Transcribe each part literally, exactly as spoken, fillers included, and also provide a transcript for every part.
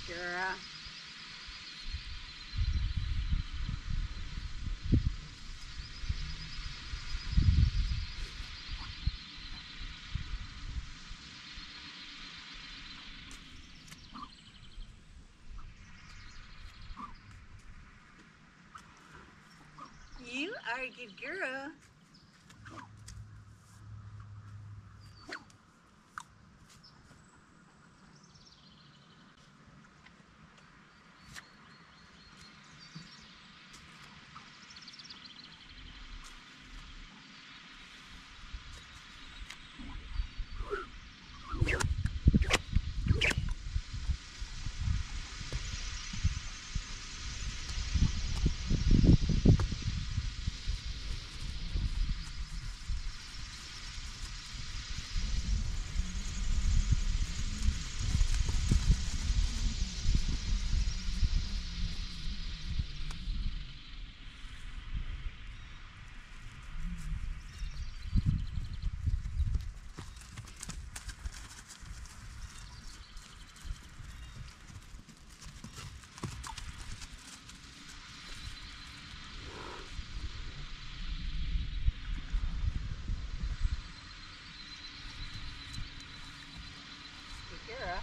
Girl. You are a good girl. Good girl.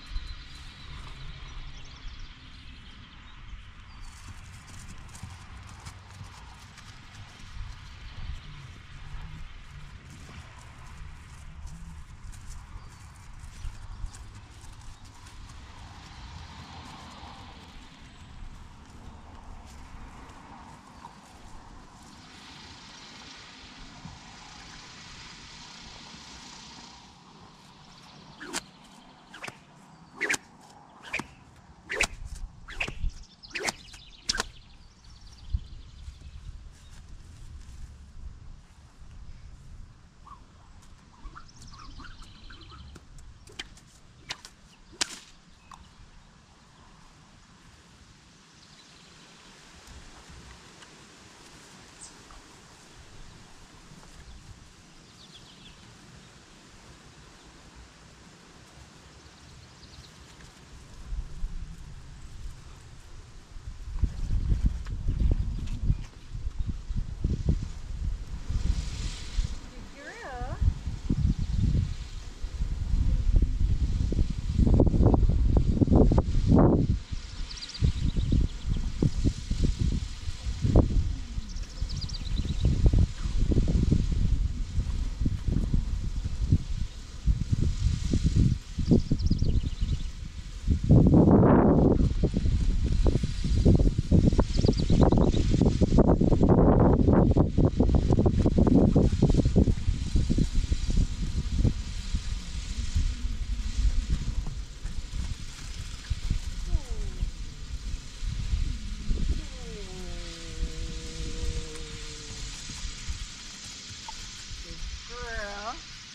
Good girl. Girl.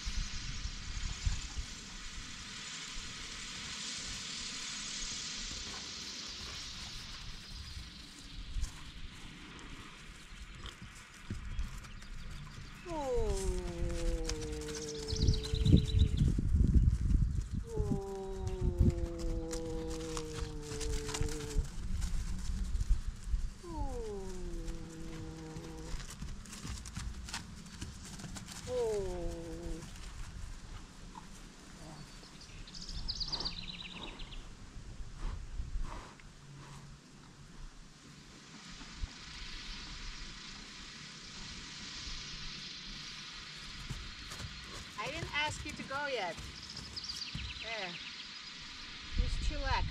I didn't ask you to go yet. There. Just chillax.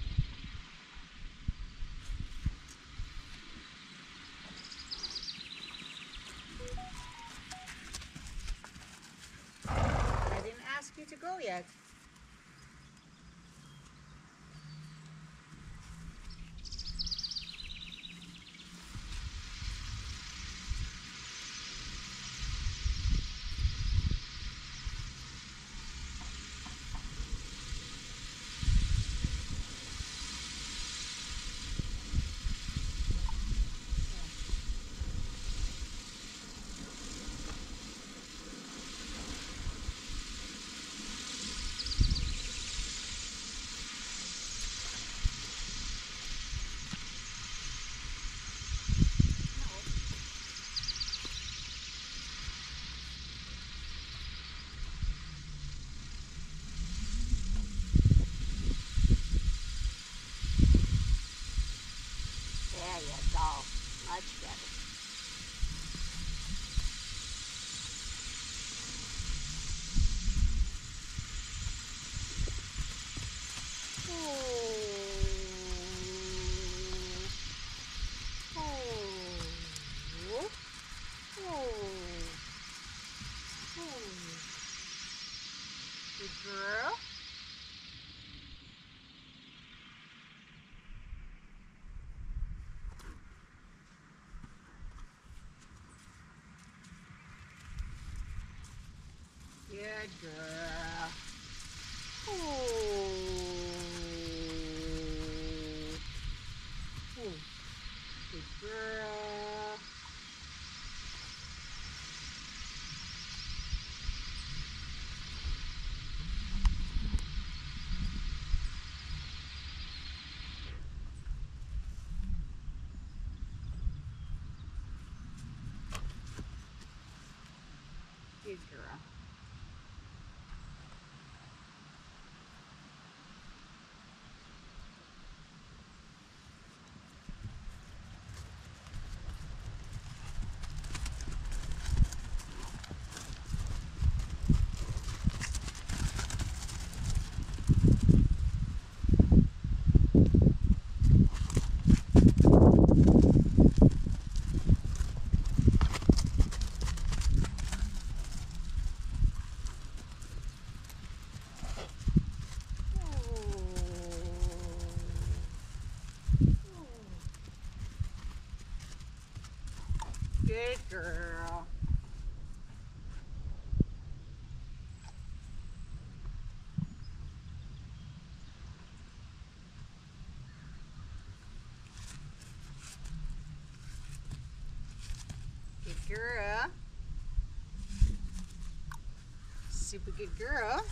I didn't ask you to go yet. Much better. Good girl. Good girl. Oh. Oh. Good girl. Good girl. Good girl. Good girl. Super good girl.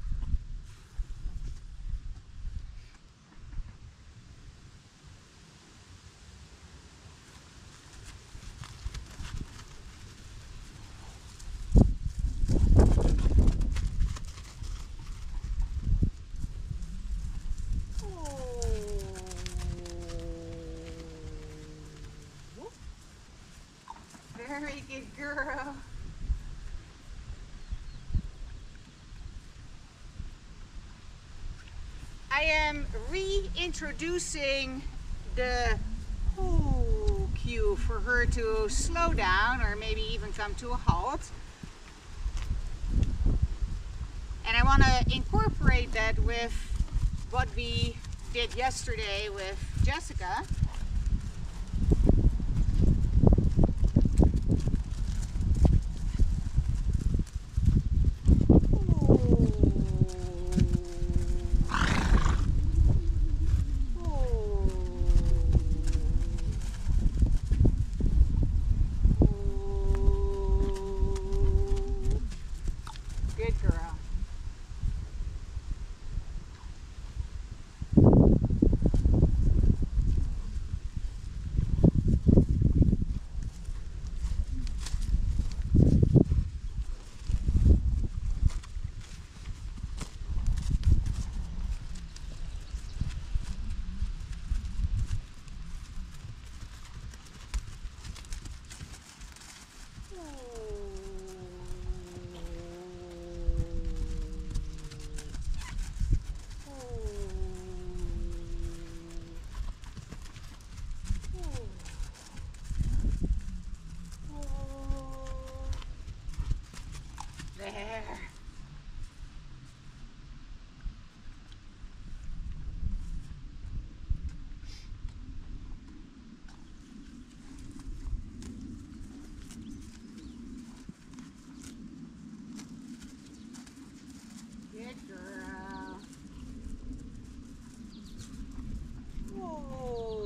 Very good girl. I am reintroducing the whoo cue for her to slow down or maybe even come to a halt. And I want to incorporate that with what we did yesterday with Jessica. Good girl. There. Good girl. Whoa.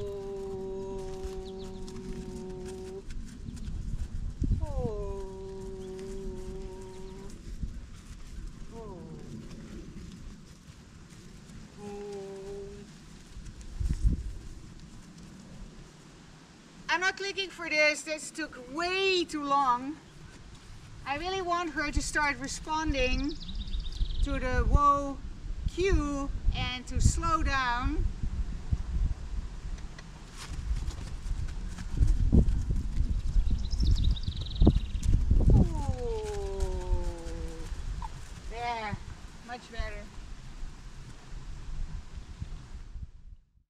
Whoa. Whoa. I'm not clicking for this. This took way too long. I really want her to start responding to the whoa cue and to slow down.